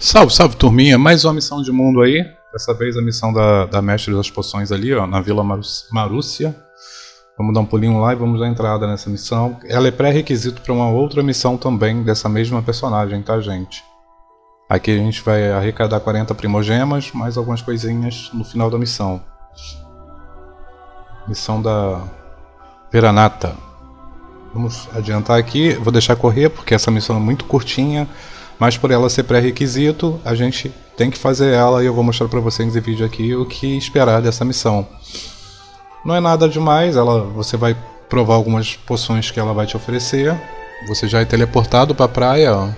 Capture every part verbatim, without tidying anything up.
Salve, salve turminha, mais uma missão de mundo aí. Dessa vez a missão da, da Mestre das Poções ali, ó, na Vila Marúcia. Vamos dar um pulinho lá e vamos dar entrada nessa missão. Ela é pré-requisito para uma outra missão também dessa mesma personagem, tá, gente? Aqui a gente vai arrecadar quarenta primogemas, mais algumas coisinhas no final da missão. Missão da Veranata. Vamos adiantar aqui, vou deixar correr porque essa missão é muito curtinha. Mas por ela ser pré-requisito, a gente tem que fazer ela e eu vou mostrar para vocês nesse vídeo aqui o que esperar dessa missão. Não é nada demais, ela, você vai provar algumas poções que ela vai te oferecer. Você já é teleportado para a praia. Ó.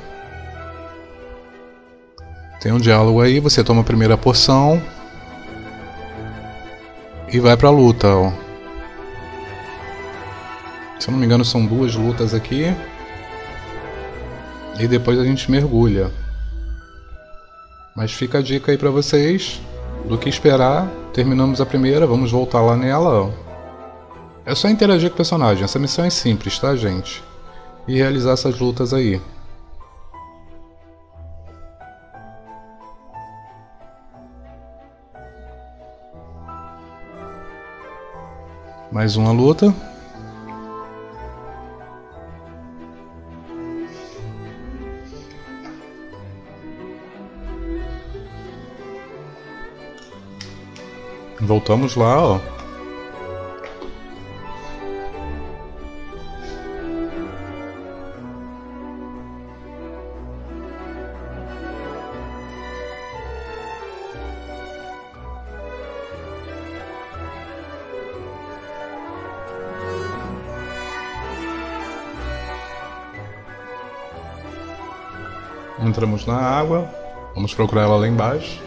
Tem um diálogo aí, você toma a primeira poção e vai para a luta. Ó. Se eu não me engano são duas lutas aqui. E depois a gente mergulha. Mas fica a dica aí pra vocês do que esperar. Terminamos a primeira, vamos voltar lá nela. Ó. É só interagir com o personagem, essa missão é simples, tá, gente? E realizar essas lutas aí. Mais uma luta. Voltamos lá, ó. Entramos na água. Vamos procurar ela lá embaixo.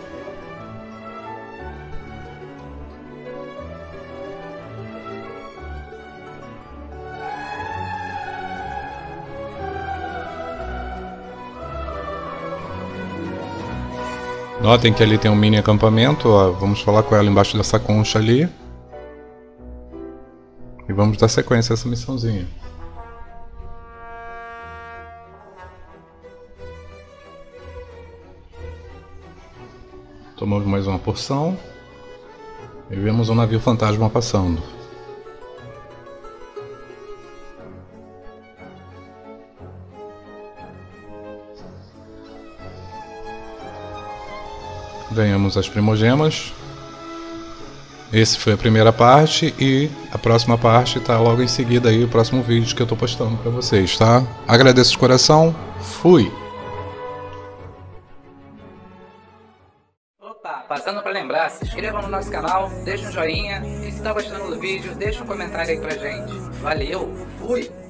Notem que ali tem um mini acampamento, ó. Vamos falar com ela embaixo dessa concha ali. E vamos dar sequência a essa missãozinha. Tomamos mais uma porção. E vemos um navio fantasma passando. Ganhamos as primogemas. Esse foi a primeira parte e a próxima parte tá logo em seguida aí o próximo vídeo que eu tô postando para vocês, tá? Agradeço de coração. Fui. Opa, passando para lembrar, se inscreva no nosso canal, deixa um joinha e se tá gostando do vídeo, deixa um comentário aí pra gente. Valeu, fui.